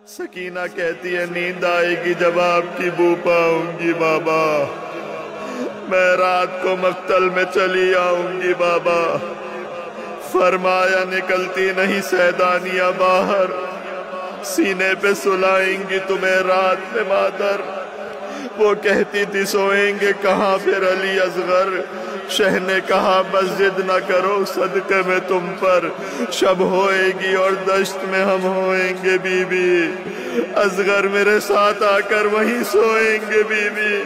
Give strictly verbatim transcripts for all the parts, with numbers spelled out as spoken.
سکینہ کہتی ہے نیند آئے گی جب آپ کی بو پاؤں گی بابا، میں رات کو مقتل میں چلی آؤں گی بابا۔ فرمایا نکلتی نہیں سیدانیاں باہر، سینے پہ سلائیں گی تمہیں رات میں مادر۔ وہ کہتی تھی سوئیں گے کہاں پھر علی اصغر، شہ نے کہا بس ضد نہ کرو صدقے میں تم پر، شب ہوئے گی اور دشت میں ہم ہوئیں گے بی بی، اصغر میرے ساتھ آ کر وہیں سوئیں گے بی بی۔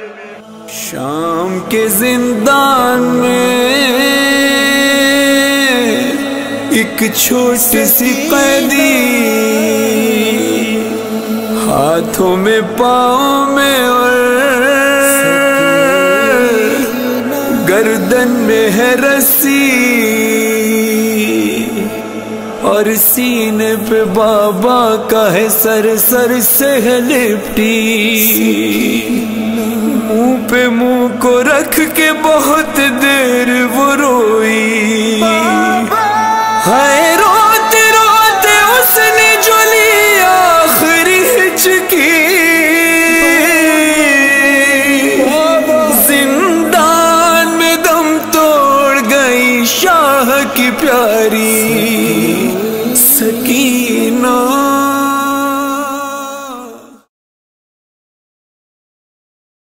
شام کے زندان میں ایک چھوٹی سی قیدی، ہاتھوں میں پاؤں میں اور گردن میں ہے رسی، اور سینے پہ بابا کا ہے سر سر سے ہے لپٹی، منہ پہ منہ کو رکھ کے بہت دیر وہ روئی، ہائے روتے روتے اس نے جو لی آخری ہچکی، زندان میں دم توڑ گئی شاہ کی پیاری سکینہ۔